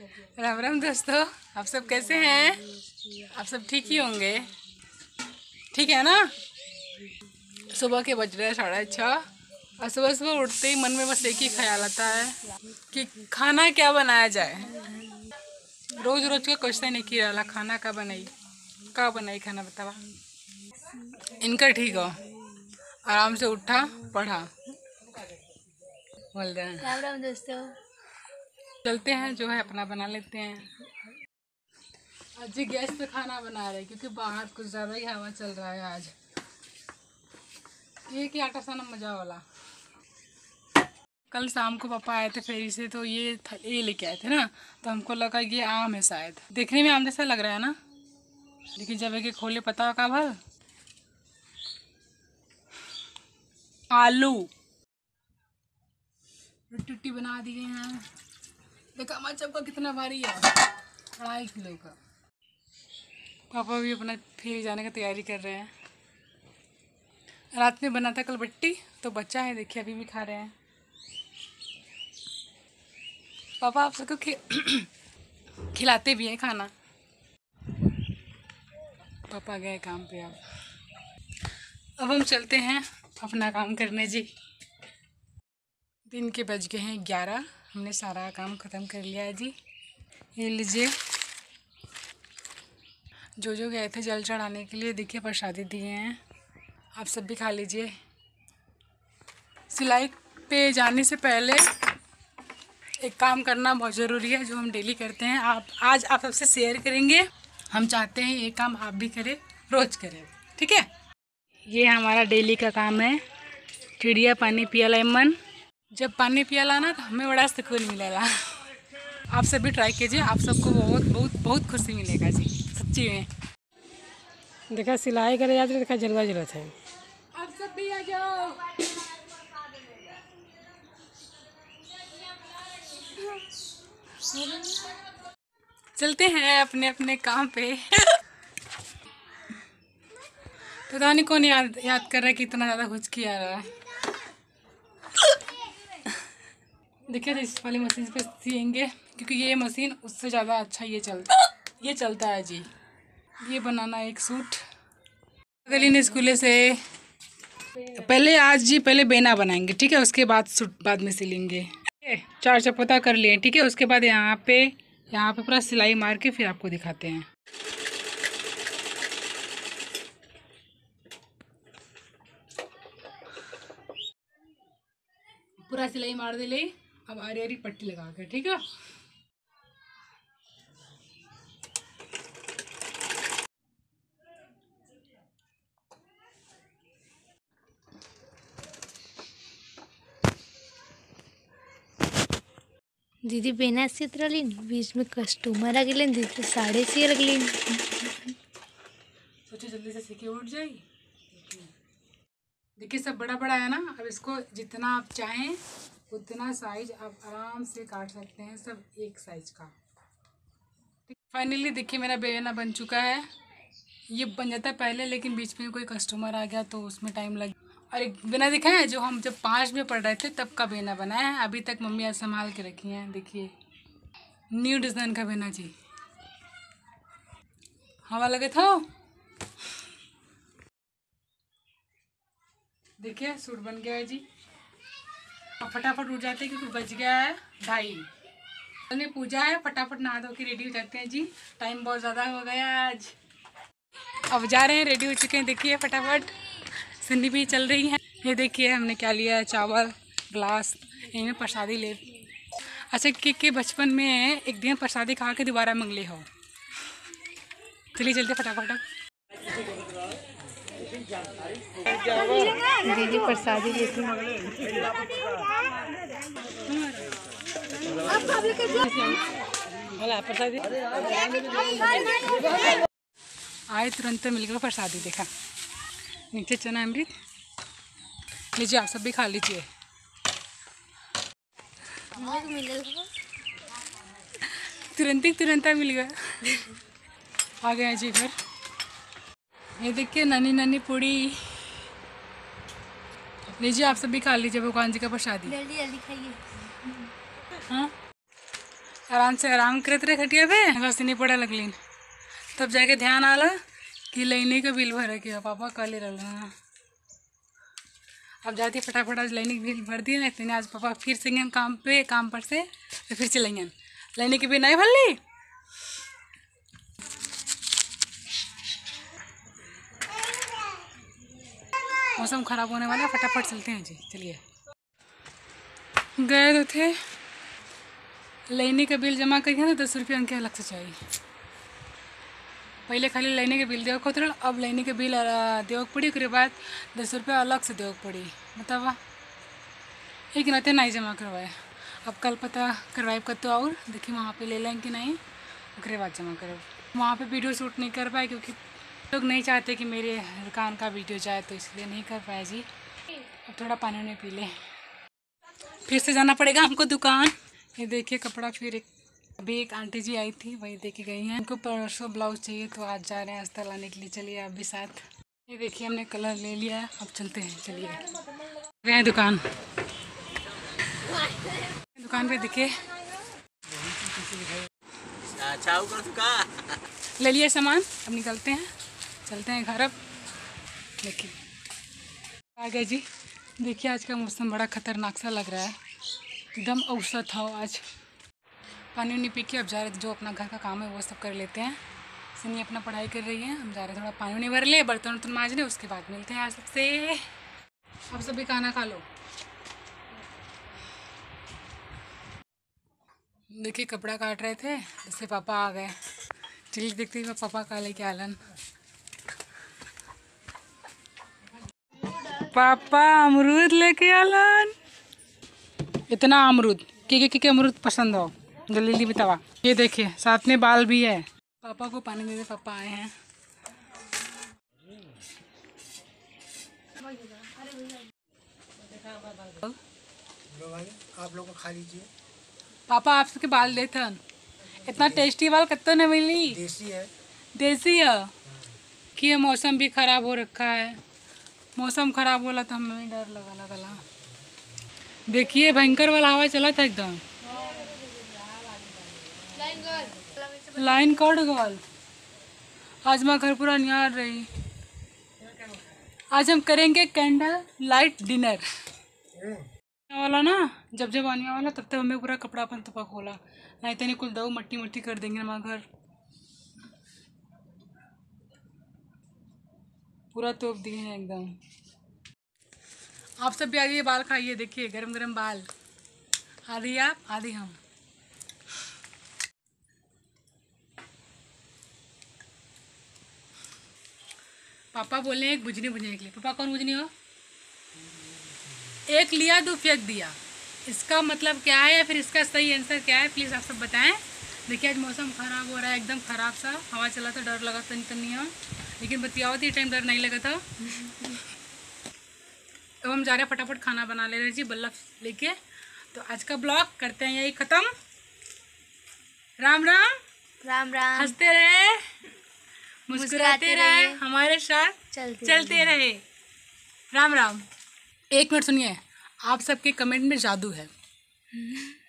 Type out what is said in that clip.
राम राम दोस्तों, आप सब कैसे हैं? आप सब ठीक ही होंगे, ठीक है ना? सुबह के बज रहे हैं 6:30 और सुबह सुबह उठते ही मन में बस एक ही ख्याल आता है कि खाना क्या बनाया जाए। रोज रोज का क्वेश्चन एक ही रहा, खाना का बनाई खाना बतावा। इनका ठीक हो, आराम से उठा पढ़ा बोल रहे हैं। राम राम दोस्तों, चलते हैं, जो है अपना बना लेते हैं। आज जी गैस पे खाना बना रहे क्योंकि बाहर कुछ ज़्यादा ही हवा चल रहा है आज। ये कि आटा साना मजा वाला। कल शाम को पापा आए थे फेरी से, तो ये लेके आए थे ना, तो हमको लगा ये आम है, शायद देखने में आम जैसा लग रहा है ना, लेकिन जब एक खोले पता का भल आलू टुट्टी बना दिए हैं। देखा मच्छर का कितना भारी है, 2.5 किलो का। पापा भी अपना फेरी जाने की तैयारी कर रहे हैं। रात में बना था कल बट्टी, तो बच्चा है, देखिए अभी भी खा रहे हैं। पापा आप सबको खिलाते भी हैं खाना। पापा गए काम पे। अब हम चलते हैं अपना काम करने जी। दिन के बज गए हैं 11, हमने सारा काम ख़त्म कर लिया है जी। ये लीजिए, जो गए थे जल चढ़ाने के लिए, देखिए प्रसादी दिए हैं, आप सब भी खा लीजिए। सिलाई पे जाने से पहले एक काम करना बहुत ज़रूरी है, जो हम डेली करते हैं। आज आप सबसे शेयर करेंगे। हम चाहते हैं ये काम आप भी करें, रोज़ करें, ठीक है? ये हमारा डेली का काम है। चिड़िया पानी पियाला मन, जब पानी पियाला ना तो हमें बड़ा सुकून मिलेगा। आप सब भी ट्राई कीजिए, आप सबको बहुत बहुत बहुत खुशी मिलेगा जी, सच्ची में। देखा सिलाई करे जाते, देखा जलवा जरूरत है। आप सब भी आ जाओ। चलते हैं अपने अपने काम पे। पता नहीं कौन याद कर रहा है कि इतना ज़्यादा खुजकी आ रहा है। देखिए इस वाली मशीन पे सिएंगे, क्योंकि ये मशीन उससे ज़्यादा अच्छा ये चलता है जी। ये बनाना एक सूट गली ने स्कूले से पहले बेना बनाएंगे, ठीक है? उसके बाद सूट बाद में सिलेंगे। 4 चपता कर लिए, ठीक है? उसके बाद यहाँ पे पूरा सिलाई मार के फिर आपको दिखाते हैं। पूरा सिलाई मार दे ले, अब आरी पट्टी लगा के, ठीक है? दीदी बेना सीत रही, बीच में कस्टमर आ गए, दीदी साड़ी सी लगली। सोचो जल्दी से सीखे उठ जाएगी। देखिए सब बड़ा बड़ा है ना, अब इसको जितना आप चाहें उतना साइज आप आराम से काट सकते हैं, सब एक साइज का। फाइनली देखिए मेरा बेना बन चुका है। ये बन जाता है पहले, लेकिन बीच में कोई कस्टमर आ गया तो उसमें टाइम लग। और एक बेना दिखा है जो हम जब 5 में पढ़ रहे थे तब का बेना बनाया है, अभी तक मम्मी आज संभाल के रखी हैं। देखिए न्यू डिज़ाइन का बेना जी, हवा लगे था। देखिए सूट बन गया है जी। अब फटाफट उठ जाते हैं क्योंकि बज गया है 2:30। हमने पूजा है, फटाफट नहा धो के रेडी हो जाते हैं जी। टाइम बहुत ज़्यादा हो गया आज। अब जा रहे हैं, रेडी हो चुके हैं। देखिए फटाफट सन्नी भी चल रही है। ये देखिए हमने क्या लिया है, चावल ग्लास, इनमें प्रसादी ले। अच्छा के बचपन में एक दिन प्रसादी खा के दोबारा मंगले हो। चलिए चलते फटाफट। दीदी प्रसादी लेती हैं। आए तुरंत मिल गया प्रसादी। देखा नीचे चना अमृत, लीजिए आप सब भी खा लीजिए। तुरंत मिल गया। आ गए हैं जी घर। ये देखिए नन्ही नन्ही पूड़ी, लीजिए आप सब भी खा लीजिए भगवान जी का प्रसादी। जल्दी जल्दी खाइए। हाँ आराम से आराम करते रहे खटिया पे, बस नहीं पड़ा लगलिन। तब जाके ध्यान आला कि लाइने का बिल भर के पापा कल ही रहा। अब जाती फटाफट आज लाइने का बिल भर दिया ना, इतने आज पापा फिर से गए काम पे, काम पर से तो फिर चलेंगे लाइने के बिल नहीं भर ली। मौसम ख़राब होने वाला है, फटाफट चलते हैं जी। चलिए, गए तो थे लाइने का बिल जमा करिए ना, 10 रुपये उनके अलग से चाहिए। पहले खाली लाइने के बिल देव को उतरल, अब लाइने के बिल देव पड़ी, उसके बाद 10 रुपये अलग से देव पड़ी। बतावा एक नाते नहीं जमा करवाए। अब कल पता करवाए कब तो और देखिए वहाँ पे ले लें कि नहीं, उसके बाद जमा करो। वहाँ पे वीडियो शूट नहीं कर पाए क्योंकि लोग नहीं चाहते कि मेरे दुकान का वीडियो जाए, तो इसलिए नहीं कर पाए जी। अब थोड़ा पानी उन्हें पी लें, फिर से जाना पड़ेगा हमको दुकान। ये देखिए कपड़ा, फिर अभी एक आंटी जी आई थी, वही दे के गई हैं। उनको परसों ब्लाउज चाहिए तो आज जा रहे हैं अस्तर लाने के लिए। चलिए आप भी साथ। ये देखिए हमने कलर ले लिया है, अब चलते हैं। चलिए गए हैं दुकान पे दिखे ले लिए सामान, अब निकलते हैं, चलते हैं घर। अब देखिए आ गए जी। देखिए आज का मौसम बड़ा खतरनाक सा लग रहा है, एकदम औसत हो आज। पानी उनी पी के अब जा रहे, जो अपना घर का काम है वो सब कर लेते हैं। सनी अपना पढ़ाई कर रही है, हम जा रहे थोड़ा पानी उनी भर ले, बर्तन वर्तन मांजने, उसके बाद मिलते हैं आज सबसे। अब सभी खाना खा लो। देखिए कपड़ा काट रहे थे, इससे पापा आ गए। चलिए देखते हैं पापा का लेके आलन। पापा अमरूद लेके आलन। इतना अमरूद के अमरूद पसंद हो, जल्दी बतावा। ये देखिए साथ में बाल भी है। पापा को पानी दे दे, पापा आए हैं। आप लोग खा लीजिए। पापा आप सबके बाल देते हैं, इतना टेस्टी बाल कत्तो न मिली। देसी है। देसी है कि ये मौसम भी खराब हो रखा है। मौसम खराब होला तो हमें डर लगा। देखिए भयंकर वाला हवा चला था एकदम, लाइन कट गल। आज मैं घर पूरा निहार रही। आज हम करेंगे कैंडल लाइट डिनर वाला ना, जब आने वाला तब तक हमें पूरा कपड़ा अपन तुपा खोला, नहीं तो नहीं कुल दो मट्टी कर देंगे हमारा घर पूरा तोप दिए हैं एकदम। आप सब भी आइए बाल खाइए, देखिए गरम गरम बाल, आधी आप आधी हम। पापा बोले एक बुझनी बुझने के लिए। पापा कौन बुझनी हो? एक लिया दो फेंक दिया, इसका मतलब क्या है या फिर इसका सही आंसर क्या है, प्लीज़ आप सब बताएं। देखिए आज मौसम ख़राब हो रहा है, एकदम ख़राब सा हवा चला था, डर लगा तनिया, लेकिन बतियाओ थी टाइम डर नहीं लगा था। अब हम जा रहे हैं फटाफट खाना बना ले रहे जी बल्लभ लेके। तो आज का ब्लॉग करते हैं यही ख़त्म। राम राम राम राम। हंसते रहे, मुस्कुराते रहे, हमारे साथ चलते रहे। राम राम। एक मिनट सुनिए, आप सबके कमेंट में जादू है।